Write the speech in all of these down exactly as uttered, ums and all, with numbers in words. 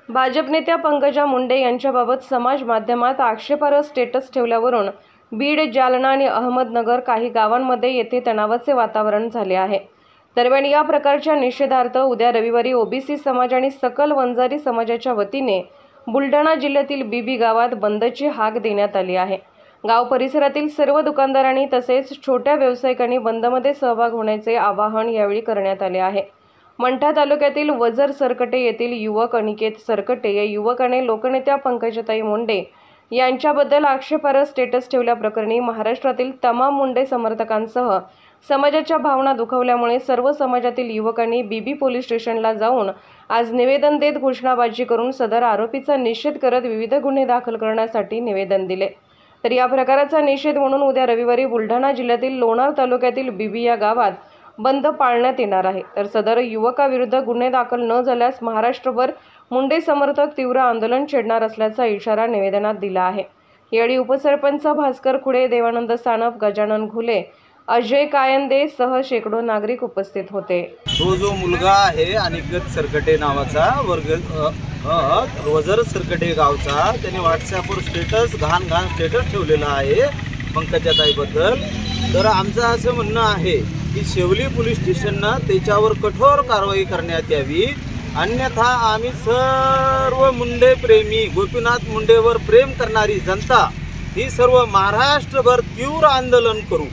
भाजप नेत्या पंकजा मुंडे यांच्याबाबत समाज माध्यमात आक्षेपार्ह स्टेटस ठेवल्यावरून बीड, जालना आणि अहमदनगर काही गावांमध्ये येथे तणावाचे वातावरण झाले आहे। दरम्यान या प्रकारच्या निषेधार्थ उद्या रविवारी ओबीसी समाज आणि सकल वंजारी समाजाच्या वतीने बुलढाणा जिल्ह्यातील बीबी गावात बंदची हाक देण्यात आली आहे। गाव परिसरातील सर्व दुकानदारांनी तसेच छोट्या व्यावसायिकांनी बंदमध्ये सहभाग होण्याचे आवाहन यावेळी करण्यात आले आहे। मंठा तालुक्यातील वजर सरकटे येथील युवक अनिकेत सरकटे या युवकाने लोकनेत्या पंकजाताई मुंडे यांच्याबद्दल आक्षेपार्ह स्टेटस ठेवल्याप्रकरणी महाराष्ट्रातील तमाम मुंडे समर्थकांसह समाजाच्या भावना दुखावल्यामुळे सर्व समाजातील युवकांनी बीबी पोलीस स्टेशनला जाऊन आज निवेदन देत घोषणाबाजी करून सदर आरोपीचा निषेध करत विविध गुन्हे दाखल करण्यासाठी निवेदन दिले। तर या प्रकाराचा निषेध म्हणून उद्या रविवारी बुलढाणा जिल्ह्यातील लोणार तालुक्यातील बीबी या गावात बंद पाळण्यात येणार आहे। तर सदर युवकाविरुद्ध गुन्हे दाखल न झाल्यास महाराष्ट्रभर मुंडे समर्थक तीव्र आंदोलन छेडणार असल्याचा इशारा निवेदनात दिला आहे। यावेळी उपसरपंच भास्कर खुडे, देवानंद सानप, गजानन घुले, अजय कायंदे सह शेकडो नागरिक उपस्थित होते। तो जो मुलगा आहे अनिकेत सरकटे नावाचा वर्ग वजर सरकटे गावचा, त्याने व्हॉट्सॲपवर स्टेटस घाण घाण स्टेटस ठेवलेला आहे पंकजाताईबद्दल। तर आमचं असं म्हणणं आहे की शेवली पोलीस स्टेशननं त्याच्यावर कठोर कारवाई करण्यात यावी, अन्यथा आम्ही सर्व मुंडे प्रेमी, गोपीनाथ मुंडेवर प्रेम करणारी जनता ही सर्व महाराष्ट्रभर तीव्र आंदोलन करू।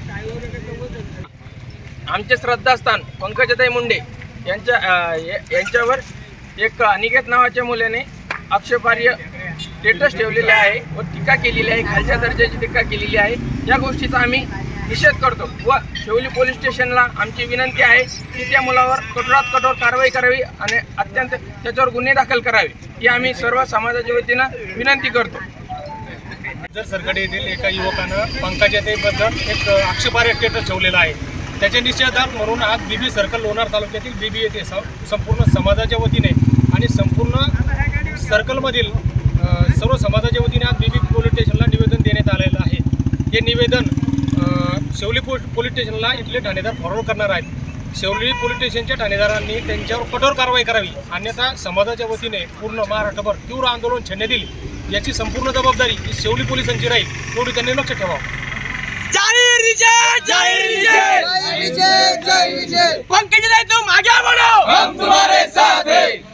आमचे श्रद्धास्थान पंकजाताई मुंडे यांच्या यांच्यावर एक अनिकेत नावाच्या मुलाने आक्षेपार्ह स्टेटस ठेवलेले आहे व टीका केलेली आहे, खालच्या दर्जाची टीका केलेली आहे। या गोष्टीचा आम्ही निषेध करतो व शेवली पोलीस स्टेशनला आमची विनंती आहे की त्या मुलावर कठोरात कठोर कारवाई करावी आणि अत्यंत त्याच्यावर गुन्हे दाखल करावे, ही आम्ही सर्व समाजाच्या वतीनं विनंती करतो। वजर सरकटे येथील एका युवकानं पंकजाताईबद्दल एक आक्षेपार्ह स्टेटस ठेवलेला आहे। त्याच्या निषेधार्थ म्हणून आज बीबी सर्कल लोणार तालुक्यातील बीबी येथे संपूर्ण समाजाच्या वतीने आणि संपूर्ण सर्कलमधील सर्व समाजाच्या वतीने आज बीबी पोलीस स्टेशनला निवेदन देण्यात आलेलं आहे। हे निवेदन शेवली पोलीस स्टेशनला इथले ठाणेदार फॉरवर्ड करणार आहेत। शेवली पोलीस स्टेशनच्या ठाणेदारांनी त्यांच्यावर कठोर कारवाई करावी, अन्यथा समाजाच्या वतीने पूर्ण महाराष्ट्रभर तीव्र आंदोलन छेडण्यात येईल। याची संपूर्ण जबाबदारी ही शेवली पोलिसांची राहील, एवढी त्यांनी लक्ष ठेवावं। जाहिर विजय, जाहिर विजय, जय विजय, जय विजय। पंकजाताई तुम आगे बढ़ो, हम तुम्हारे साथ हैं।